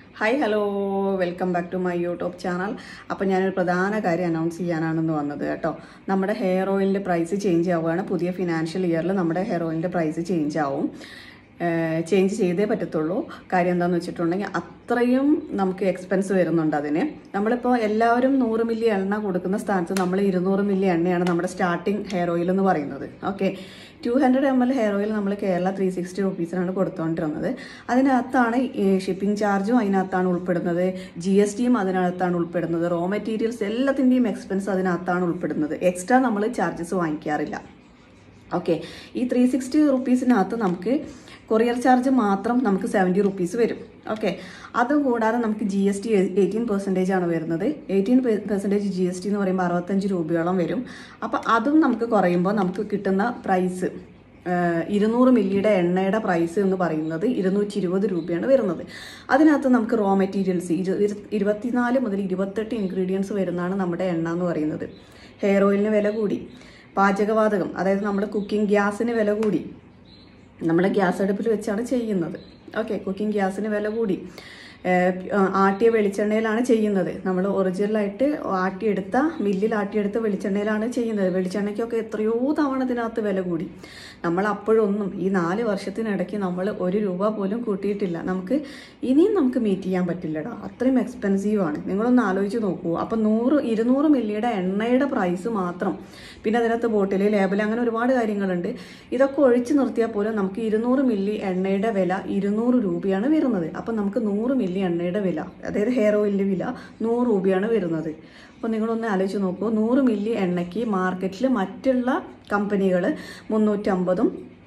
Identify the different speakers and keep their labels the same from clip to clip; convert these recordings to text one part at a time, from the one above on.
Speaker 1: Hi hello welcome back to my YouTube channel. അപ്പോൾ ഞാനൊരു പ്രധാന കാര്യം അനൗൺസ് ചെയ്യാനാണെന്ന് വന്നത് കേട്ടോ. നമ്മുടെ ഹെയർ ഓയിലിൻ്റെ പ്രൈസ് ചേഞ്ച് ആവുകയാണ്. പുതിയ ഫിനാൻഷ്യൽ ഇയറിൽ നമ്മുടെ ഹെയർ ഓയിലിൻ്റെ പ്രൈസ് ചേഞ്ച് ആവും. ചേഞ്ച് ചെയ്തേ പറ്റത്തുള്ളൂ. കാര്യം എന്താണെന്ന് വെച്ചിട്ടുണ്ടെങ്കിൽ അത്രയും നമുക്ക് എക്സ്പെൻസ് വരുന്നുണ്ട് അതിന്. നമ്മളിപ്പോൾ എല്ലാവരും 100 മില്ലി എണ്ണ കൊടുക്കുന്ന സ്ഥാനത്ത് നമ്മൾ 200 മില്ലി എണ്ണയാണ് നമ്മുടെ സ്റ്റാർട്ടിങ് ഹെയർ ഓയിൽ എന്ന് പറയുന്നത്. ഓക്കെ, 200 ml ഹെയർ ഓയിൽ നമ്മൾ കേരള 360 റുപ്പീസിനാണ് കൊടുത്തുകൊണ്ടിരുന്നത്. അതിനകത്താണ് ഷിപ്പിംഗ് ചാർജും അതിനകത്താണ് ഉൾപ്പെടുന്നത്, GSTയും അതിനകത്താണ് ഉൾപ്പെടുന്നത്, റോ മെറ്റീരിയൽസ് എല്ലാത്തിൻ്റെയും എക്സ്പെൻസ് അതിനകത്താണ് ഉൾപ്പെടുന്നത്. എക്സ്ട്രാ നമ്മൾ ചാർജസ് വാങ്ങിക്കാറില്ല. ഓക്കെ, ഈ 360 റുപ്പീസിനകത്ത് നമുക്ക് കൊറിയർ ചാർജ് മാത്രം നമുക്ക് 70 റുപ്പീസ് വരും. ഓക്കെ, അതുകൂടാതെ നമുക്ക് GST 18% ആണ് വരുന്നത്. 18% GST എന്ന് പറയുമ്പോൾ 65 രൂപയോളം വരും. അപ്പോൾ അതും നമുക്ക് കുറയുമ്പോൾ നമുക്ക് കിട്ടുന്ന പ്രൈസ് 200 മില്ലിയുടെ എണ്ണയുടെ പ്രൈസ് എന്ന് പറയുന്നത് 220 രൂപയാണ് വരുന്നത്. അതിനകത്ത് നമുക്ക് റോ മെറ്റീരിയൽസ് 24 മുതൽ 28 ഇൻഗ്രീഡിയൻസ് വരുന്നതാണ് നമ്മുടെ എണ്ണ എന്ന് പറയുന്നത്. ഹെയർ ഓയിലിന് വില കൂടി, പാചകവാതകം അതായത് നമ്മുടെ കുക്കിംഗ് ഗ്യാസിന് വില കൂടി, നമ്മൾ ഗ്യാസ് അടുപ്പിൽ വെച്ചാണ് ചെയ്യുന്നത്. ഓക്കെ, കുക്കിംഗ് ഗ്യാസിന് വില കൂടി, ആട്ടിയ വെളിച്ചെണ്ണയിലാണ് ചെയ്യുന്നത്. നമ്മൾ ഒറിജിനലായിട്ട് ആട്ടിയെടുത്ത മില്ലിൽ ആട്ടിയെടുത്ത വെളിച്ചെണ്ണയിലാണ് ചെയ്യുന്നത്. വെളിച്ചെണ്ണയ്ക്കൊക്കെ എത്രയോ തവണ ഇതിനകത്ത് വില കൂടി. നമ്മൾ അപ്പോഴൊന്നും ഈ 4 വർഷത്തിനിടയ്ക്ക് നമ്മൾ 1 രൂപ പോലും കൂട്ടിയിട്ടില്ല. ഇനിയും നമുക്ക് മീറ്റ് ചെയ്യാൻ പറ്റില്ലടാ, അത്രയും എക്സ്പെൻസീവാണ്. നിങ്ങളൊന്ന് ആലോചിച്ച് നോക്കൂ. അപ്പം 200 മില്ലിയുടെ എണ്ണയുടെ പ്രൈസ് മാത്രം, പിന്നെ അതിനകത്ത് ബോട്ടിൽ, ലേബൽ, അങ്ങനെ ഒരുപാട് കാര്യങ്ങളുണ്ട്. ഇതൊക്കെ ഒഴിച്ചു നിർത്തിയാൽ പോലും നമുക്ക് 200 മില്ലി എണ്ണയുടെ വില 200 രൂപയാണ് വരുന്നത്. അപ്പം നമുക്ക് 100 മില്ലി എണ്ണയുടെ വില, അതായത് ഹെയർ ഓയിലിൻ്റെ വില 100 രൂപയാണ് വരുന്നത്. അപ്പോൾ നിങ്ങളൊന്ന് ആലോചിച്ച് നോക്കൂ. 100 മില്ലി എണ്ണയ്ക്ക് മാർക്കറ്റിൽ മറ്റുള്ള കമ്പനികൾ 350ഉം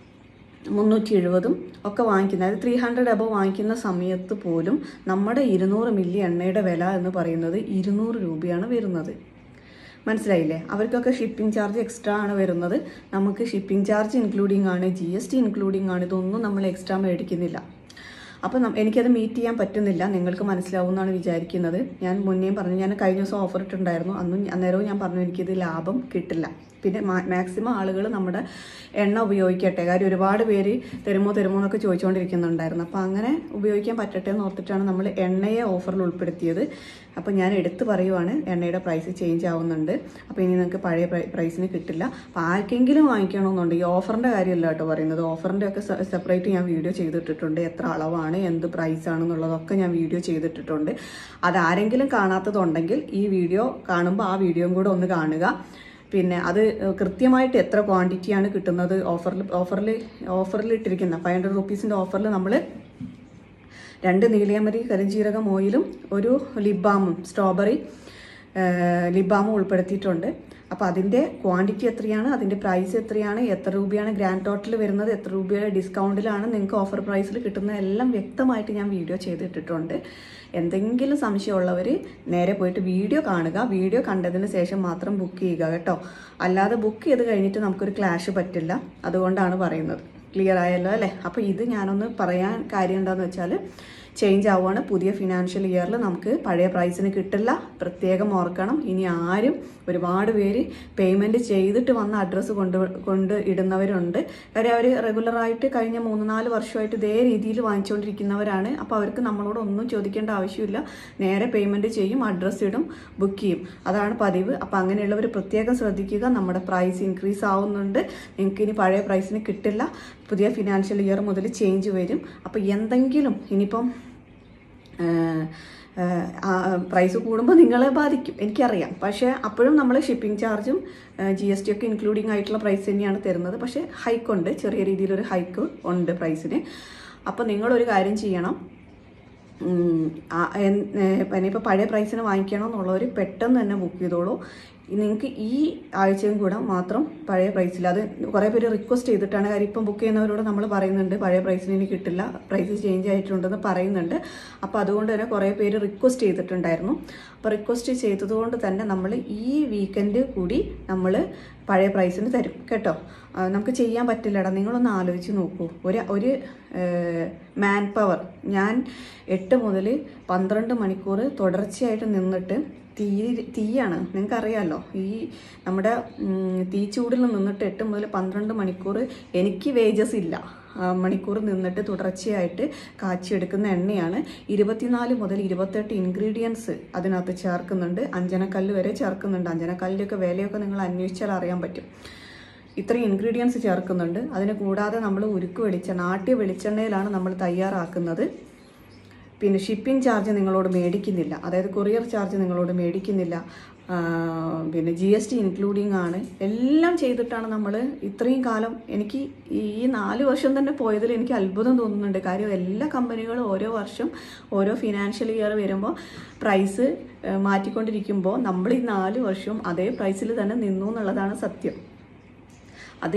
Speaker 1: 370ഉം ഒക്കെ വാങ്ങിക്കുന്നത്, അതായത് 300 അബവ് വാങ്ങിക്കുന്ന സമയത്ത് പോലും നമ്മുടെ 200 മില്ലി എണ്ണയുടെ വില എന്ന് പറയുന്നത് 200 രൂപയാണ് വരുന്നത്. മനസ്സിലായില്ലേ? അവർക്കൊക്കെ ഷിപ്പിംഗ് ചാർജ് എക്സ്ട്രാ ആണ് വരുന്നത്. നമുക്ക് ഷിപ്പിംഗ് ചാർജ് ഇൻക്ലൂഡിങ് ആണ്, GST ഇൻക്ലൂഡിങ് ആണ്. ഇതൊന്നും നമ്മൾ എക്സ്ട്രാ മേടിക്കുന്നില്ല. അപ്പം എനിക്കത് മീറ്റ് ചെയ്യാൻ പറ്റുന്നില്ല. നിങ്ങൾക്ക് മനസ്സിലാവുമെന്നാണ് വിചാരിക്കുന്നത്. ഞാൻ മുന്നേയും പറഞ്ഞു, ഞാൻ കഴിഞ്ഞ ദിവസം ഓഫർ ഇട്ടുണ്ടായിരുന്നു. അന്നേരവും ഞാൻ പറഞ്ഞു എനിക്കിത് ലാഭം കിട്ടില്ല. പിന്നെ മാക്സിമം ആളുകൾ നമ്മുടെ എണ്ണ ഉപയോഗിക്കട്ടെ. കാര്യം ഒരുപാട് പേര് തരുമോ എന്നൊക്കെ ചോദിച്ചുകൊണ്ടിരിക്കുന്നുണ്ടായിരുന്നു. അപ്പോൾ അങ്ങനെ ഉപയോഗിക്കാൻ പറ്റട്ടെ എന്ന് ഓർത്തിട്ടാണ് നമ്മൾ എണ്ണയെ ഓഫറിൽ ഉൾപ്പെടുത്തിയത്. അപ്പോൾ ഞാൻ എടുത്ത് പറയുവാണ്, എണ്ണയുടെ പ്രൈസ് ചേഞ്ച് ആവുന്നുണ്ട്. അപ്പോൾ ഇനി നിങ്ങൾക്ക് പഴയ പ്രൈസിന് കിട്ടില്ല. അപ്പോൾ ആർക്കെങ്കിലും വാങ്ങിക്കണമെന്നുണ്ട്, ഈ ഓഫറിൻ്റെ കാര്യമല്ല കേട്ടോ പറയുന്നത്. ഓഫറിൻ്റെ ഒക്കെ സെപ്പറേറ്റ് ഞാൻ വീഡിയോ ചെയ്തിട്ടിട്ടുണ്ട്. എത്ര അളവാണ്, എന്ത് പ്രൈസ് ആണെന്നുള്ളതൊക്കെ ഞാൻ വീഡിയോ ചെയ്തിട്ടിട്ടുണ്ട്. അതാരെങ്കിലും കാണാത്തതുണ്ടെങ്കിൽ ഈ വീഡിയോ കാണുമ്പോൾ ആ വീഡിയോയും കൂടെ ഒന്ന് കാണുക. പിന്നെ അത് കൃത്യമായിട്ട് എത്ര ക്വാണ്ടിറ്റിയാണ് കിട്ടുന്നത്, ഓഫറിൽ ഇട്ടിരിക്കുന്ന 500 റുപ്പീസിൻ്റെ ഓഫറിൽ നമ്മൾ 2 നീലയമരി കരിഞ്ജീരകം ഓയിലും 1 ലിപ് ബാമും സ്ട്രോബെറി ലിപ് ബാമും ഉൾപ്പെടുത്തിയിട്ടുണ്ട്. അപ്പോൾ അതിൻ്റെ ക്വാണ്ടിറ്റി എത്രയാണ്, അതിൻ്റെ പ്രൈസ് എത്രയാണ്, എത്ര രൂപയാണ് ഗ്രാൻഡ് ടോട്ടൽ വരുന്നത്, എത്ര രൂപയുടെ ഡിസ്കൗണ്ടിലാണ് നിങ്ങൾക്ക് ഓഫർ പ്രൈസിൽ കിട്ടുന്നത്, എല്ലാം വ്യക്തമായിട്ട് ഞാൻ വീഡിയോ ചെയ്തിട്ടിട്ടുണ്ട്. എന്തെങ്കിലും സംശയമുള്ളവർ നേരെ പോയിട്ട് വീഡിയോ കാണുക. വീഡിയോ കണ്ടതിന് ശേഷം മാത്രം ബുക്ക് ചെയ്യുക കേട്ടോ. അല്ലാതെ ബുക്ക് ചെയ്ത് കഴിഞ്ഞിട്ട് നമുക്കൊരു ക്ലാഷ് പറ്റില്ല. അതുകൊണ്ടാണ് പറയുന്നത്. ക്ലിയർ ആയല്ലോ അല്ലേ? അപ്പോൾ ഇത് ഞാനൊന്ന് പറയാൻ കാര്യം എന്താണെന്ന് വെച്ചാൽ, ചേഞ്ച് ആവുകയാണ്. പുതിയ ഫിനാൻഷ്യൽ ഇയറിൽ നമുക്ക് പഴയ പ്രൈസിന് കിട്ടില്ല. പ്രത്യേകം ഓർക്കണം. ഇനി ആരും, ഒരുപാട് പേര് പേയ്മെൻറ്റ് ചെയ്തിട്ട് വന്ന അഡ്രസ്സ് കൊണ്ട് ഇടുന്നവരുണ്ട്. കാര്യം അവർ റെഗുലറായിട്ട് കഴിഞ്ഞ 3-4 വർഷമായിട്ട് ഇതേ രീതിയിൽ വാങ്ങിച്ചുകൊണ്ടിരിക്കുന്നവരാണ്. അപ്പോൾ അവർക്ക് നമ്മളോട് ഒന്നും ചോദിക്കേണ്ട ആവശ്യമില്ല. നേരെ പേയ്മെൻറ്റ് ചെയ്യും, അഡ്രസ്സ് ഇടും, ബുക്ക് ചെയ്യും. അതാണ് പതിവ്. അപ്പോൾ അങ്ങനെയുള്ളവർ പ്രത്യേകം ശ്രദ്ധിക്കുക. നമ്മുടെ പ്രൈസ് ഇൻക്രീസ് ആവുന്നുണ്ട്. നിങ്ങൾക്ക് ഇനി പഴയ പ്രൈസിന് കിട്ടില്ല. പുതിയ ഫിനാൻഷ്യൽ ഇയർ മുതൽ ചേഞ്ച് വരും. അപ്പോൾ എന്തെങ്കിലും ഇനിയിപ്പം പ്രൈസ് കൂടുമ്പോൾ നിങ്ങളെ ബാധിക്കും, എനിക്കറിയാം. പക്ഷേ അപ്പോഴും നമ്മൾ ഷിപ്പിംഗ് ചാർജും GST ഒക്കെ ഇൻക്ലൂഡിങ് ആയിട്ടുള്ള പ്രൈസ് തന്നെയാണ് തരുന്നത്. പക്ഷേ ഹൈക്കുണ്ട്, ചെറിയ രീതിയിലൊരു ഹൈക്ക് ഉണ്ട് പ്രൈസിന്. അപ്പോൾ നിങ്ങളൊരു കാര്യം ചെയ്യണം. ഇനിയിപ്പോൾ പഴയ പ്രൈസിന് വാങ്ങിക്കണമെന്നുള്ളവർ പെട്ടെന്ന് തന്നെ ബുക്ക് ചെയ്തോളൂ. നിങ്ങൾക്ക് ഈ ആഴ്ചയും കൂടെ മാത്രം പഴയ പ്രൈസിൽ, അത് കുറേ പേര് റിക്വസ്റ്റ് ചെയ്തിട്ടാണ്. കാര്യം ഇപ്പം ബുക്ക് ചെയ്യുന്നവരോട് നമ്മൾ പറയുന്നുണ്ട് പഴയ പ്രൈസിന് ഇനി കിട്ടില്ല, പ്രൈസ് ചേഞ്ച് ആയിട്ടുണ്ടെന്ന് പറയുന്നുണ്ട്. അപ്പോൾ അതുകൊണ്ട് തന്നെ കുറേ പേര് റിക്വസ്റ്റ് ചെയ്തിട്ടുണ്ടായിരുന്നു. അപ്പോൾ റിക്വസ്റ്റ് ചെയ്തതുകൊണ്ട് തന്നെ നമ്മൾ ഈ വീക്കെൻഡ് കൂടി നമ്മൾ പഴയ പ്രൈസിന് തരും കേട്ടോ. നമുക്ക് ചെയ്യാൻ പറ്റില്ലടാ. നിങ്ങളൊന്ന് ആലോചിച്ച് നോക്കൂ. ഒരു മാൻ പവർ, ഞാൻ 8 മുതൽ 12 മണിക്കൂർ തുടർച്ചയായിട്ട് നിന്നിട്ട് തീയാണ്. നിങ്ങൾക്കറിയാമല്ലോ, ഈ നമ്മുടെ തീച്ചൂടിൽ നിന്നിട്ട് 8 മുതൽ 12 മണിക്കൂർ എനിക്ക് വേജസ് ഇല്ല, മണിക്കൂർ നിന്നിട്ട് തുടർച്ചയായിട്ട് കാച്ചിയെടുക്കുന്ന എണ്ണയാണ്. 24 മുതൽ 28 ഇൻഗ്രീഡിയൻസ് അതിനകത്ത് ചേർക്കുന്നുണ്ട്. അഞ്ജനക്കല്ല് വരെ ചേർക്കുന്നുണ്ട്. അഞ്ജനക്കല്ലിൻ്റെയൊക്കെ വിലയൊക്കെ നിങ്ങൾ അന്വേഷിച്ചാൽ അറിയാൻ പറ്റും. ഇത്രയും ഇൻഗ്രീഡിയൻസ് ചേർക്കുന്നുണ്ട്. അതിന് കൂടാതെ നമ്മൾ നാട്ടിയ വെളിച്ചെണ്ണയിലാണ് നമ്മൾ തയ്യാറാക്കുന്നത്. പിന്നെ ഷിപ്പിംഗ് ചാർജ് നിങ്ങളോട് മേടിക്കുന്നില്ല, അതായത് കൊറിയർ ചാർജ് നിങ്ങളോട് മേടിക്കുന്നില്ല. പിന്നെ GST ഇൻക്ലൂഡിങ് ആണ്. എല്ലാം ചെയ്തിട്ടാണ് നമ്മൾ ഇത്രയും കാലം. എനിക്ക് ഈ 4 വർഷം തന്നെ പോയതിൽ എനിക്ക് അത്ഭുതം തോന്നുന്നുണ്ട്. കാര്യം എല്ലാ കമ്പനികളും ഓരോ വർഷം ഓരോ ഫിനാൻഷ്യൽ ഇയർ വരുമ്പോൾ പ്രൈസ് മാറ്റിക്കൊണ്ടിരിക്കുമ്പോൾ നമ്മൾ ഈ 4 വർഷം അതേ പ്രൈസിൽ തന്നെ നിന്നു എന്നുള്ളതാണ് സത്യം. അത്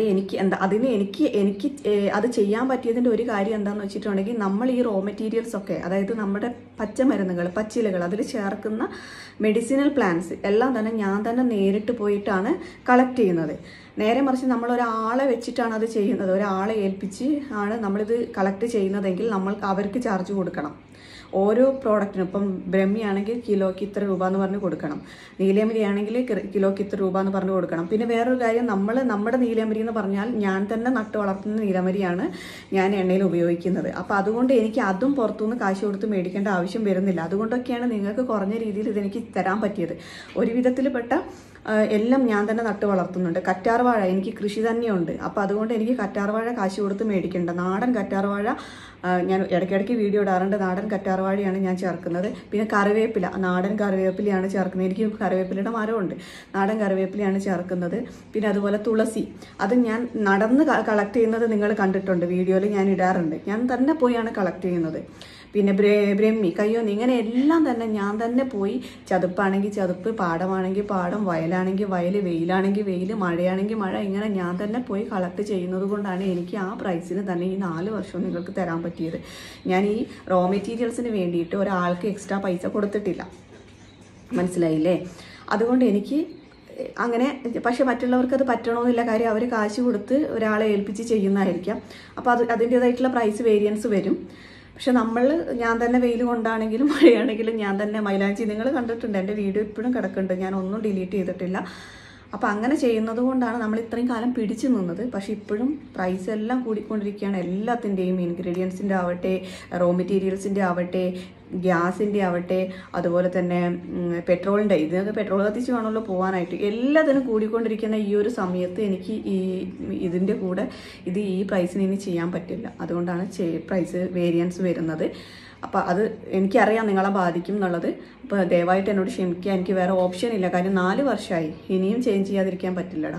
Speaker 1: എനിക്ക് അത് ചെയ്യാൻ പറ്റിയതിൻ്റെ ഒരു കാര്യം എന്താണെന്ന് വെച്ചിട്ടുണ്ടെങ്കിൽ, നമ്മൾ ഈ റോ മെറ്റീരിയൽസ് ഒക്കെ, അതായത് നമ്മുടെ പച്ചമരുന്നുകൾ, പച്ചിലകൾ, അതിൽ ചേർക്കുന്ന മെഡിസിനൽ പ്ലാന്റ്സ് എല്ലാം തന്നെ ഞാൻ തന്നെ നേരിട്ട് പോയിട്ടാണ് കളക്ട് ചെയ്യുന്നത്. നേരെ മറിച്ച് നമ്മളൊരാളെ വെച്ചിട്ടാണ് അത് ചെയ്യുന്നത്. ഒരാളെ ഏൽപ്പിച്ച് ആണ് നമ്മളിത് കളക്ട് ചെയ്യുന്നതെങ്കിൽ അവർക്ക് ചാർജ് കൊടുക്കണം. ഓരോ പ്രോഡക്റ്റിനും ഇപ്പം ബ്രഹ്മിയാണെങ്കിൽ കിലോയ്ക്ക് ഇത്ര രൂപ എന്ന് പറഞ്ഞ് കൊടുക്കണം, നീലയമരി ആണെങ്കിൽ കിലോയ്ക്ക് ഇത്ര രൂപ എന്ന് പറഞ്ഞ് കൊടുക്കണം. പിന്നെ വേറൊരു കാര്യം, നമ്മുടെ നീലയമരി എന്ന് പറഞ്ഞാൽ ഞാൻ തന്നെ നട്ട് വളർത്തുന്ന നീലമരിയാണ് ഞാൻ എണ്ണയിൽ ഉപയോഗിക്കുന്നത്. അപ്പോൾ അതുകൊണ്ട് എനിക്ക് അതും പുറത്തുനിന്ന് കാശ് കൊടുത്ത് മേടിക്കേണ്ട ആവശ്യം വരുന്നില്ല. അതുകൊണ്ടൊക്കെയാണ് നിങ്ങൾക്ക് കുറഞ്ഞ രീതിയിൽ ഇതെനിക്ക് തരാൻ പറ്റിയത്. ഒരു വിധത്തിൽപ്പെട്ട എല്ലാം ഞാൻ തന്നെ നട്ട് വളർത്തുന്നുണ്ട്. കറ്റാർവാഴ എനിക്ക് കൃഷി തന്നെയുണ്ട്. അപ്പോൾ അതുകൊണ്ട് എനിക്ക് കറ്റാർവാഴ കാശ് കൊടുത്ത് മേടിക്കേണ്ട. നാടൻ കറ്റാർവാഴ ഞാൻ ഇടയ്ക്കിടയ്ക്ക് വീഡിയോ ഇടാറുണ്ട്. നാടൻ കറ്റാർവാഴയാണ് ഞാൻ ചേർക്കുന്നത്. പിന്നെ കറിവേപ്പില, നാടൻ കറിവേപ്പിലയാണ് ചേർക്കുന്നത്. എനിക്ക് കറിവേപ്പിലയുടെ മരമുണ്ട്, നാടൻ കറിവേപ്പിലയാണ് ചേർക്കുന്നത്. പിന്നെ അതുപോലെ തുളസി, അത് ഞാൻ നടന്ന് കളക്ട് ചെയ്യുന്നത് നിങ്ങൾ കണ്ടിട്ടുണ്ട്, വീഡിയോയിൽ ഞാൻ ഇടാറുണ്ട്. ഞാൻ തന്നെ പോയാണ് കളക്ട് ചെയ്യുന്നത്. പിന്നെ ബ്രഹ്മി, കയ്യോന്നി, ഇങ്ങനെ എല്ലാം തന്നെ ഞാൻ തന്നെ പോയി, ചതുപ്പാണെങ്കിൽ ചതുപ്പ്, പാടമാണെങ്കിൽ പാടം, വയലാണെങ്കിൽ വയൽ, വെയിലാണെങ്കിൽ വെയിൽ, മഴയാണെങ്കിൽ മഴ, ഇങ്ങനെ ഞാൻ തന്നെ പോയി കളക്ട് ചെയ്യുന്നത് കൊണ്ടാണ് എനിക്ക് ആ പ്രൈസിന് തന്നെ ഈ 4 വർഷം നിങ്ങൾക്ക് തരാൻ പറ്റിയത്. ഞാൻ ഈ റോ മെറ്റീരിയൽസിന് വേണ്ടിയിട്ട് ഒരാൾക്ക് എക്സ്ട്രാ പൈസ കൊടുത്തിട്ടില്ല, മനസ്സിലായില്ലേ? അതുകൊണ്ട് എനിക്ക് അങ്ങനെ. പക്ഷെ മറ്റുള്ളവർക്ക് അത് പറ്റണമെന്നില്ല. കാര്യം അവർ കാശ് കൊടുത്ത് ഒരാളെ ഏൽപ്പിച്ച് ചെയ്യുന്നതായിരിക്കാം. അപ്പോൾ അതിൻ്റേതായിട്ടുള്ള പ്രൈസ് വേരിയൻസ് വരും. പക്ഷെ ഞാൻ തന്നെ വെയിൽ കൊണ്ടാണെങ്കിലും മഴയാണെങ്കിലും ഞാൻ തന്നെ മൈലാഞ്ചി, നിങ്ങൾ കണ്ടിട്ടുണ്ട്, എൻ്റെ വീഡിയോ ഇപ്പോഴും കിടക്കുന്നുണ്ട്, ഞാൻ ഒന്നും ഡിലീറ്റ് ചെയ്തിട്ടില്ല. അപ്പോൾ അങ്ങനെ ചെയ്യുന്നത് കൊണ്ടാണ് നമ്മൾ ഇത്രയും കാലം പിടിച്ചു നിന്നത്. പക്ഷെ ഇപ്പോഴും പ്രൈസ് എല്ലാം കൂടിക്കൊണ്ടിരിക്കുകയാണ്. എല്ലാത്തിൻ്റെയും, ഇൻഗ്രീഡിയൻസിൻ്റെ ആവട്ടെ, റോ മെറ്റീരിയൽസിൻ്റെ ആവട്ടെ, ഗ്യാസിൻ്റെ ആവട്ടെ, അതുപോലെ തന്നെ പെട്രോളിൻ്റെ, ഇതിനൊക്കെ പെട്രോൾ കത്തിച്ച് വേണമല്ലോ പോകാനായിട്ട്. എല്ലാത്തിനും കൂടിക്കൊണ്ടിരിക്കുന്ന ഈ ഒരു സമയത്ത് എനിക്ക് ഇതിൻ്റെ കൂടെ ഈ പ്രൈസിന് ഇനി ചെയ്യാൻ പറ്റില്ല. അതുകൊണ്ടാണ് പ്രൈസ് വേരിയൻസ് വരുന്നത്. അപ്പോൾ അത് എനിക്കറിയാം നിങ്ങളെ ബാധിക്കും എന്നുള്ളത്. അപ്പോൾ ദയവായിട്ട് എന്നോട് ക്ഷമിക്കുക, എനിക്ക് വേറെ ഓപ്ഷൻ ഇല്ല. കാര്യം 4 വർഷമായി, ഇനിയും ചേഞ്ച് ചെയ്യാതിരിക്കാൻ പറ്റില്ലടാ.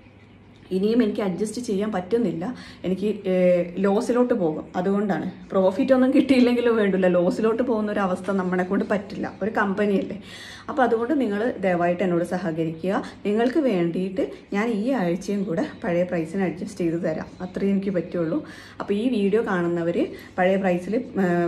Speaker 1: ഇനിയും എനിക്ക് അഡ്ജസ്റ്റ് ചെയ്യാൻ പറ്റുന്നില്ല. എനിക്ക് ലോസിലോട്ട് പോകും. അതുകൊണ്ടാണ്, പ്രോഫിറ്റ് ഒന്നും കിട്ടിയില്ലെങ്കിലും വേണ്ടില്ല, ലോസിലോട്ട് പോകുന്ന ഒരു അവസ്ഥ നമ്മളെ കൊണ്ട് പറ്റില്ല, ഒരു കമ്പനിയല്ലേ. അപ്പോൾ അതുകൊണ്ട് നിങ്ങൾ ദയവായിട്ട് എന്നോട് സഹകരിക്കുക. നിങ്ങൾക്ക് വേണ്ടിയിട്ട് ഞാൻ ഈ ആഴ്ചയും കൂടെ പഴയ പ്രൈസിന് അഡ്ജസ്റ്റ് ചെയ്ത് തരാം, അത്രയും എനിക്ക് പറ്റുള്ളൂ. അപ്പോൾ ഈ വീഡിയോ കാണുന്നവർ പഴയ പ്രൈസിൽ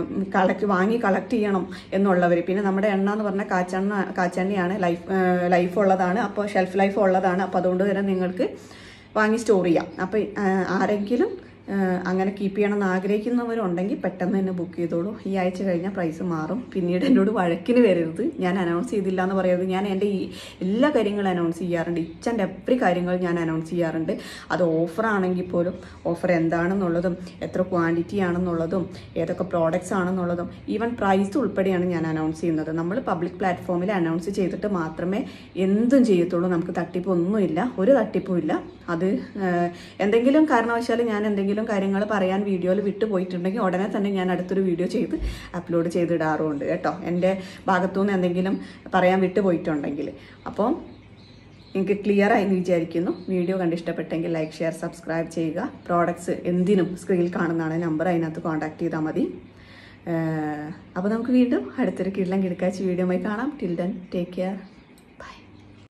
Speaker 1: വാങ്ങി കളക്ട് ചെയ്യണം എന്നുള്ളവർ, പിന്നെ നമ്മുടെ എണ്ണ എന്ന് പറഞ്ഞാൽ കാച്ചെണ്ണയാണ്, ലൈഫ് ഉള്ളതാണ്, അപ്പോൾ ഷെൽഫ് ലൈഫ് ഉള്ളതാണ്. അപ്പോൾ അതുകൊണ്ട് തന്നെ നിങ്ങൾക്ക് വാങ്ങി സ്റ്റോർ ചെയ്യാം. അപ്പോൾ ആരെങ്കിലും അങ്ങനെ കീപ്പ് ചെയ്യണമെന്ന് ആഗ്രഹിക്കുന്നവരുണ്ടെങ്കിൽ പെട്ടെന്ന് തന്നെ ബുക്ക് ചെയ്തോളൂ. ഈ ആഴ്ച കഴിഞ്ഞാൽ പ്രൈസ് മാറും. പിന്നീട് എന്നോട് വഴക്കിന് വരരുത്, ഞാൻ അനൗൺസ് ചെയ്തില്ല എന്ന് പറയരുത്. ഞാൻ എൻ്റെ ഈ എല്ലാ കാര്യങ്ങളും അനൗൺസ് ചെയ്യാറുണ്ട്, ഈച്ച് ആൻഡ് എവറി കാര്യങ്ങൾ ഞാൻ അനൗൺസ് ചെയ്യാറുണ്ട്. അത് ഓഫറാണെങ്കിൽ പോലും ഓഫർ എന്താണെന്നുള്ളതും, എത്ര ക്വാണ്ടിറ്റി ആണെന്നുള്ളതും, ഏതൊക്കെ പ്രോഡക്റ്റ്സ് ആണെന്നുള്ളതും, ഈവൻ പ്രൈസ് ഉൾപ്പെടെയാണ് ഞാൻ അനൗൺസ് ചെയ്യുന്നത്. നമ്മൾ പബ്ലിക് പ്ലാറ്റ്ഫോമിൽ അനൗൺസ് ചെയ്തിട്ട് മാത്രമേ എന്തും ചെയ്യത്തുള്ളൂ. നമുക്ക് തട്ടിപ്പൊന്നുമില്ല, ഒരു തട്ടിപ്പുമില്ല. അത് എന്തെങ്കിലും കാരണവശാൽ ഞാൻ എന്തെങ്കിലും കാര്യങ്ങൾ പറയാൻ വീഡിയോയിൽ വിട്ടുപോയിട്ടുണ്ടെങ്കിൽ ഉടനെ തന്നെ ഞാൻ അടുത്തൊരു വീഡിയോ ചെയ്ത് അപ്ലോഡ് ചെയ്തിടാറുമുണ്ട് കേട്ടോ, എൻ്റെ ഭാഗത്തുനിന്ന് എന്തെങ്കിലും പറയാൻ വിട്ടുപോയിട്ടുണ്ടെങ്കിൽ. അപ്പോൾ നിങ്ങൾക്ക് ക്ലിയർ ആയി എന്ന് വിചാരിക്കുന്നു. വീഡിയോ കണ്ടിഷ്ടപ്പെട്ടെങ്കിൽ ലൈക്ക്, ഷെയർ, സബ്സ്ക്രൈബ് ചെയ്യുക. പ്രോഡക്ട്സ് എന്തിനും സ്ക്രീനിൽ കാണുന്നതാണ് നമ്പർ, അതിനകത്ത് കോൺടാക്ട് ചെയ്താൽ മതി. അപ്പോൾ നമുക്ക് വീണ്ടും അടുത്തൊരു കിടലം കിടക്കാച്ച് വീഡിയോയുമായി കാണാം. Till then take care.